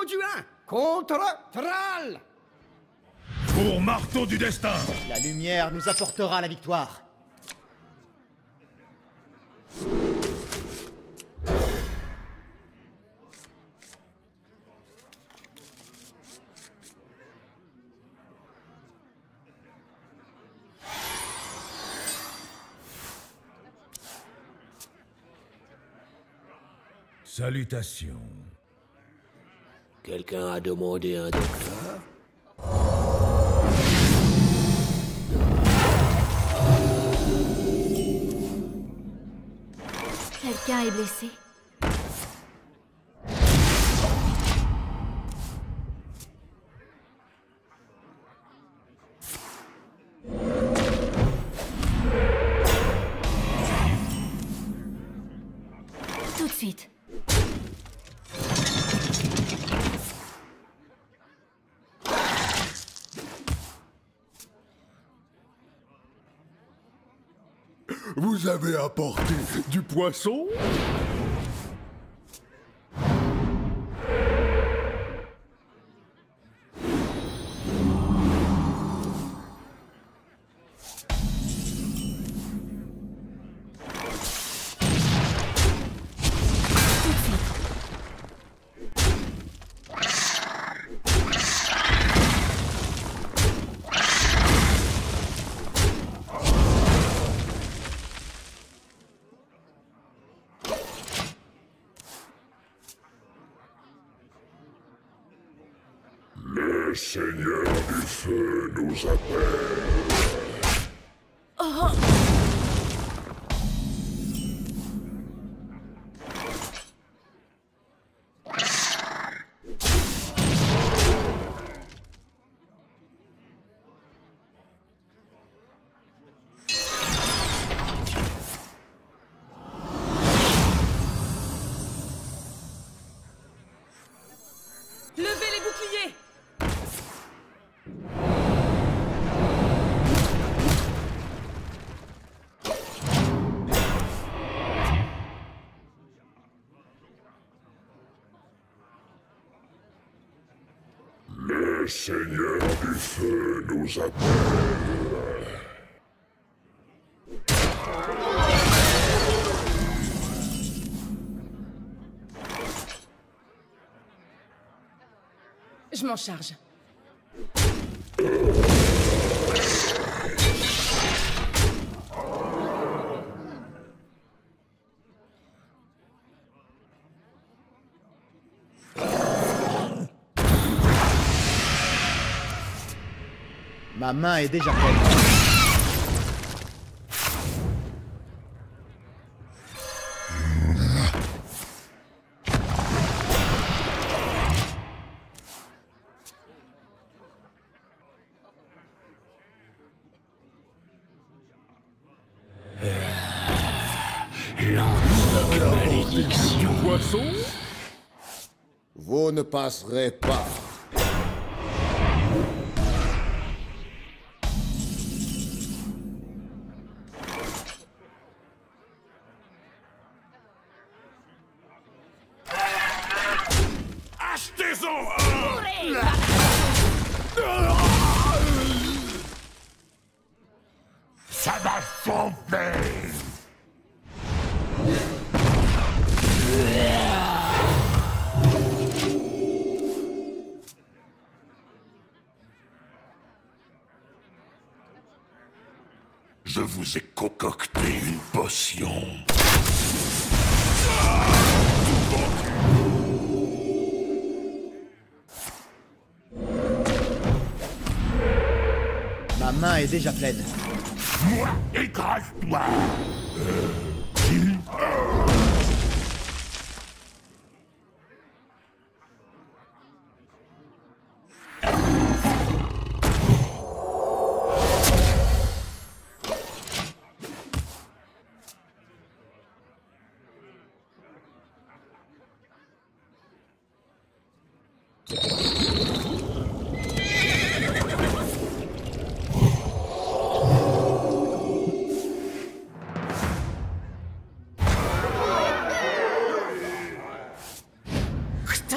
Anduin contre Thrall. Pour marteau du destin. La lumière nous apportera la victoire. Salutations. Quelqu'un a demandé un docteur? Quelqu'un est blessé. Tout de suite. Vous avez apporté du poisson? Le Seigneur du Feu nous appelle. Levez les boucliers! Le Seigneur du Feu nous appelle. Je m'en charge. Ma main est déjà pleine. Du poisson? Vous ne passerez pas. Achetez-en un! Ça m'a chauffé! Je vous ai concocté une potion. Ma main est déjà pleine. Moi, écrase-toi!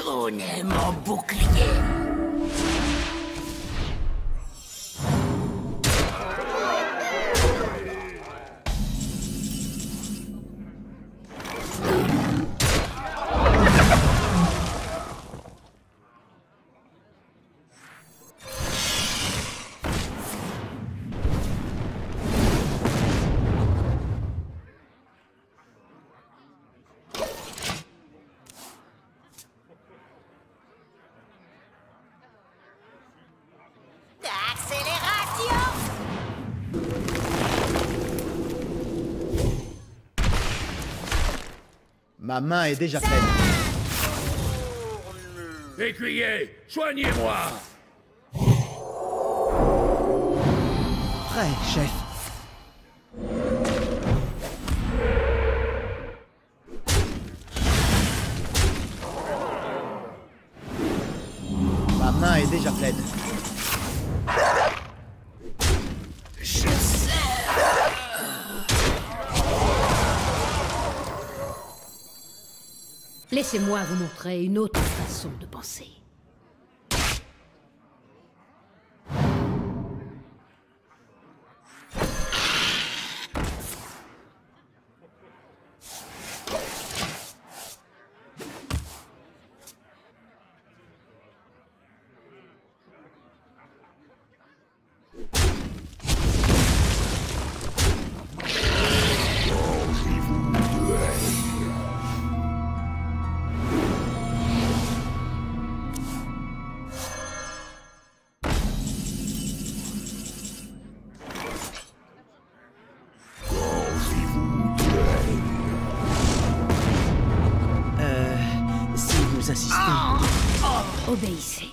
Prenez mon bouclier. Ma main est déjà pleine. Écuyer, soignez-moi! Prêt, chef. Ma main est déjà pleine. Laissez-moi vous montrer une autre façon de penser. Obéissez.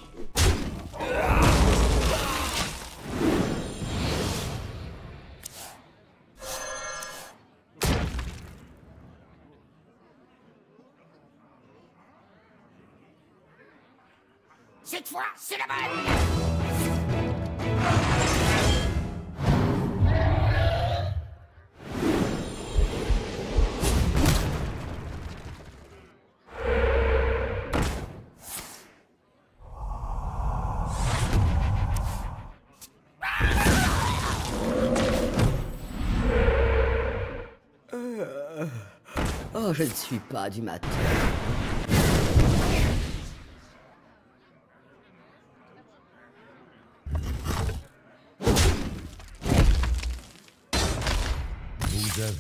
Cette fois, c'est la bonne. Oh, je ne suis pas du matin. Vous avez...